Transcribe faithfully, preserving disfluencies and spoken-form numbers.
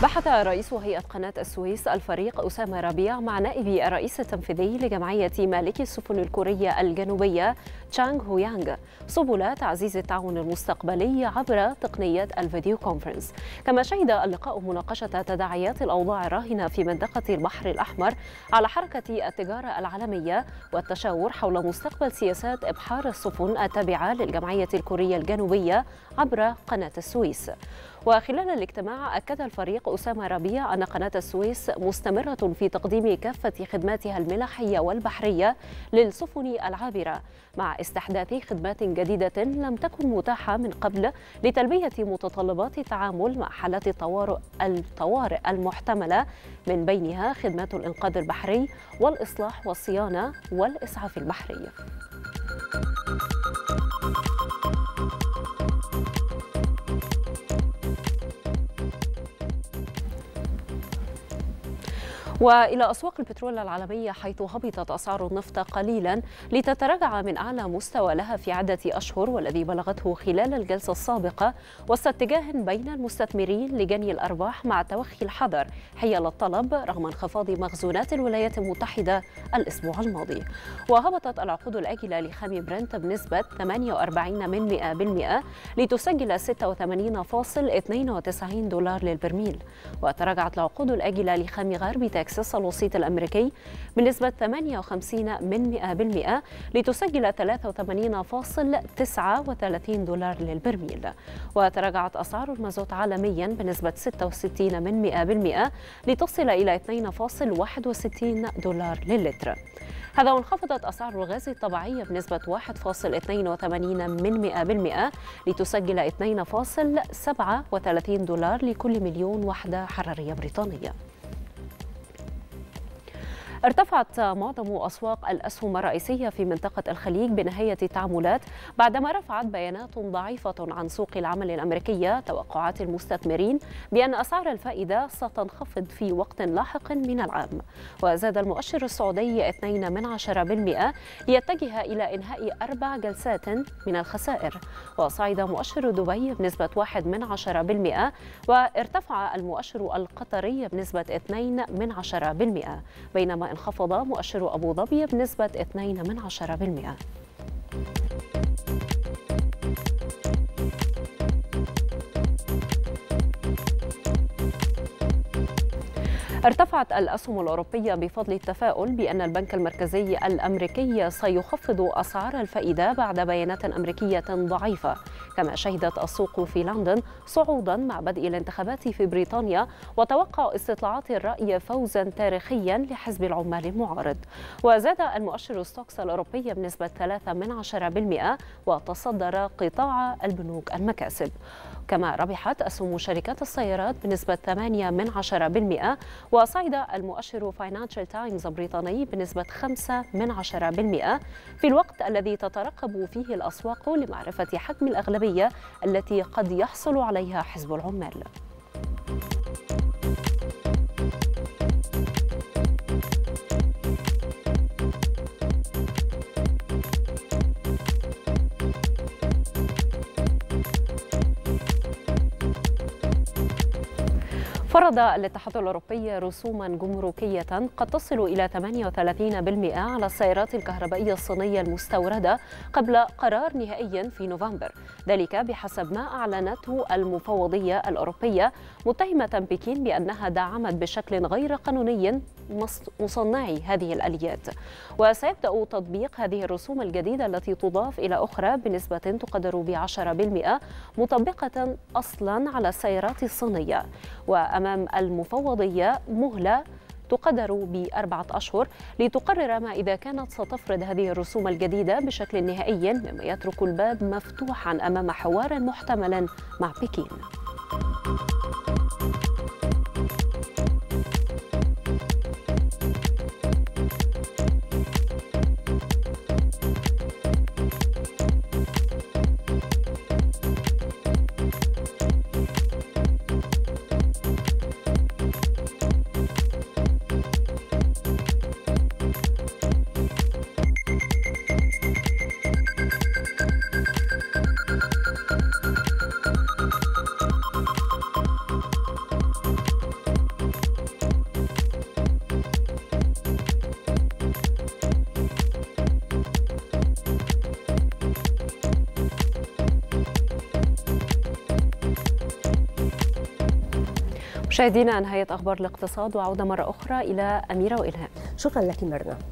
بحث رئيس هيئة قناة السويس الفريق أسامة ربيع مع نائب الرئيس التنفيذي لجمعية مالكي السفن الكورية الجنوبية تشانغ هويانغ سبل تعزيز التعاون المستقبلي عبر تقنية الفيديو كونفرنس. كما شهد اللقاء مناقشة تداعيات الأوضاع الراهنة في منطقة البحر الأحمر على حركة التجارة العالمية والتشاور حول مستقبل سياسات إبحار السفن التابعة للجمعية الكورية الجنوبية عبر قناة السويس. وخلال الاجتماع أكد الفريق أسامة ربيع أن قناة السويس مستمرة في تقديم كافة خدماتها الملاحية والبحرية للسفن العابرة مع استحداث خدمات جديدة لم تكن متاحة من قبل لتلبية متطلبات التعامل مع حالات الطوارئ الطوارئ المحتملة، من بينها خدمات الإنقاذ البحري والإصلاح والصيانة والإسعاف البحري. وإلى أسواق البترول العالمية، حيث هبطت أسعار النفط قليلا لتتراجع من أعلى مستوى لها في عدة أشهر والذي بلغته خلال الجلسة السابقة، وسط اتجاه بين المستثمرين لجني الأرباح مع توخي الحذر حيال الطلب رغم انخفاض مخزونات الولايات المتحدة الأسبوع الماضي. وهبطت العقود الآجلة لخام برنت بنسبة ثمانية وأربعين من مئة بالمئة لتسجل ستة وثمانين فاصل اثنين وتسعين دولار للبرميل. وتراجعت العقود الآجلة لخام غرب تكساس الوسيط الأمريكي بنسبة ثمانية وخمسين من مئة بالمئة لتسجل ثلاثة وثمانين فاصل تسعة وثلاثين دولار للبرميل. وتراجعت أسعار المازوت عالميا بنسبة ستة وستين من مئة بالمئة لتصل إلى اثنين فاصل واحد وستين دولار للتر. هذا وانخفضت أسعار الغاز الطبيعي بنسبة واحد فاصل اثنين وثمانين من مئة بالمئة لتسجل اثنين فاصل سبعة وثلاثين دولار لكل مليون وحدة حرارية بريطانية. ارتفعت معظم أسواق الأسهم الرئيسية في منطقة الخليج بنهاية التعاملات بعدما رفعت بيانات ضعيفة عن سوق العمل الأمريكية توقعات المستثمرين بأن أسعار الفائدة ستنخفض في وقت لاحق من العام. وزاد المؤشر السعودي اثنين من عشرة بالمئة ليتجه إلى إنهاء أربع جلسات من الخسائر. وصعد مؤشر دبي بنسبة واحد من عشرة بالمئة، وارتفع المؤشر القطري بنسبة اثنين من عشرة بالمئة، بينما انخفض مؤشر أبو ظبي بنسبة اثنين من عشرة بالمئة. ارتفعت الأسهم الأوروبية بفضل التفاؤل بأن البنك المركزي الأمريكي سيخفض أسعار الفائدة بعد بيانات أمريكية ضعيفة. كما شهدت السوق في لندن صعودا مع بدء الانتخابات في بريطانيا وتوقع استطلاعات الرأي فوزا تاريخيا لحزب العمال المعارض. وزاد المؤشر ستوكس الأوروبي بنسبة ثلاثة من عشرة بالمئة وتصدر قطاع البنوك المكاسب. كما ربحت أسهم شركات السيارات بنسبة ثمانية من عشرة بالمئة، وصعد المؤشر فاينانشال تايمز البريطاني بنسبة خمسة من عشرة بالمئة في الوقت الذي تترقب فيه الأسواق لمعرفة حجم الأغلبية التي قد يحصل عليها حزب العمال. فرض الاتحاد الأوروبي رسوما جمركية قد تصل إلى ثمانية وثلاثين بالمئة على السيارات الكهربائية الصينية المستوردة قبل قرار نهائي في نوفمبر، ذلك بحسب ما أعلنته المفوضية الأوروبية، متهمة بكين بأنها دعمت بشكل غير قانوني مصنعي هذه الآليات. وسيبدأ تطبيق هذه الرسوم الجديدة التي تضاف إلى أخرى بنسبة تقدر بعشرة بالمئة مطبقة أصلا على السيارات الصينية. وأمام المفوضية مهلة تقدر بأربعة أشهر لتقرر ما إذا كانت ستفرض هذه الرسوم الجديدة بشكل نهائي، مما يترك الباب مفتوحا أمام حوار محتمل مع بكين. مشاهدينا، نهاية أخبار الاقتصاد وعودة مرة أخرى إلى أميرة وإلهام. شكرا لك مرنا.